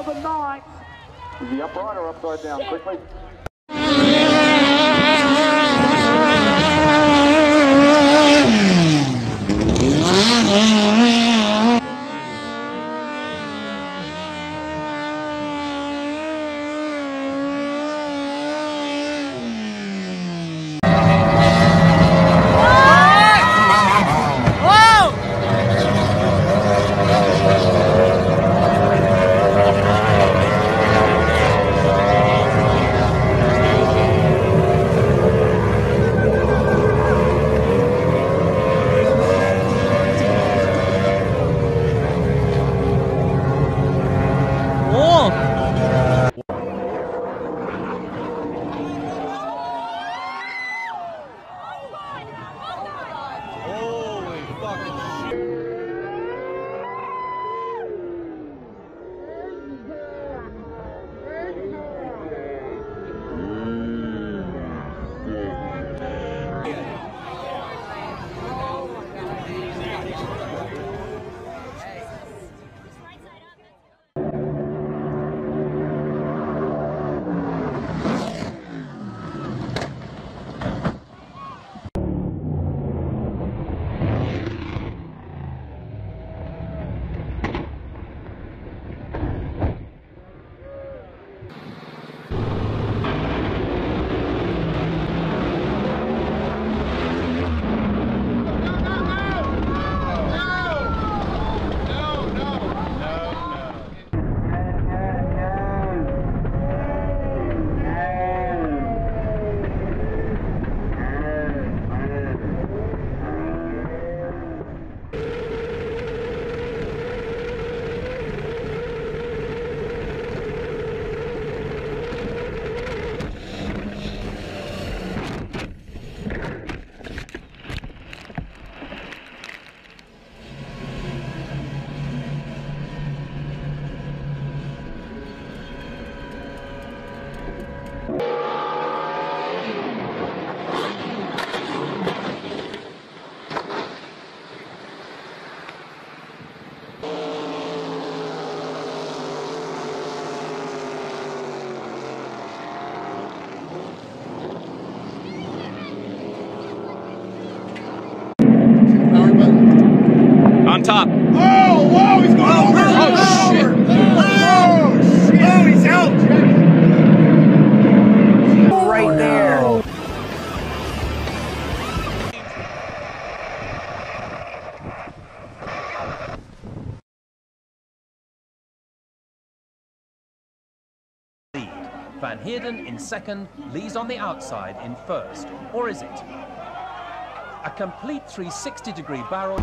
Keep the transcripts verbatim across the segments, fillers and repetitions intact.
the night. Is he upright or upside down? Quickly. On top. Oh, whoa, he's going over! Oh, shit! Oh, shit! Oh, he's out! Right there. Van Heerden in second, Lee's on the outside in first. Or is it? A complete three hundred sixty degree barrel.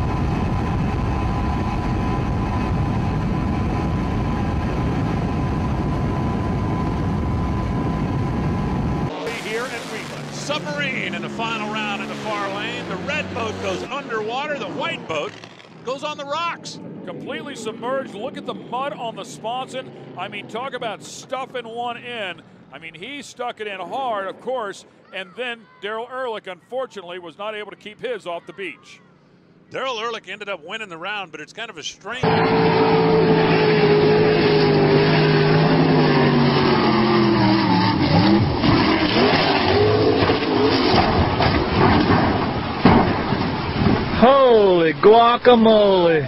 Here at Wheatland. Submarine in the final round in the far lane. The red boat goes underwater. The white boat goes on the rocks. Completely submerged. Look at the mud on the sponson. I mean, talk about stuffing one in. I mean, he stuck it in hard, of course, and then Darrell Ehrlich, unfortunately, was not able to keep his off the beach. Darrell Ehrlich ended up winning the round, but it's kind of a strange... Holy guacamole!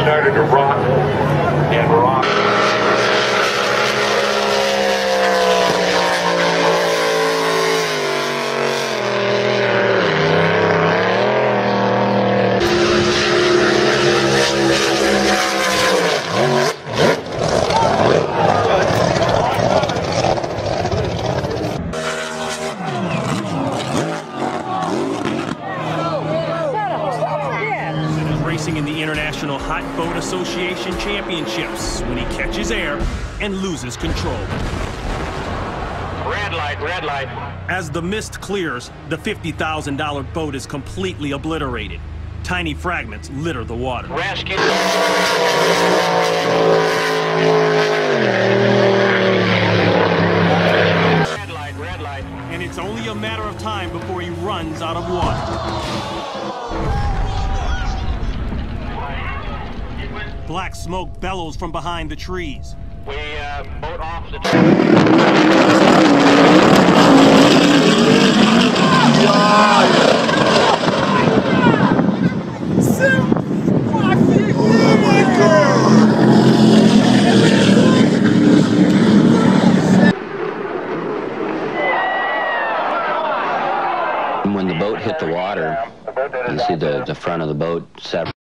started to rock and rock. Racing in the International Hot Boat Association Championships when he catches air and loses control. Red light, red light. As the mist clears, the fifty thousand dollar boat is completely obliterated. Tiny fragments litter the water. Rescue. Red light, red light. And it's only a matter of time before he runs out of water. Black smoke bellows from behind the trees. We uh, boat off the When the boat hit the water, you see the, the front of the boat separate.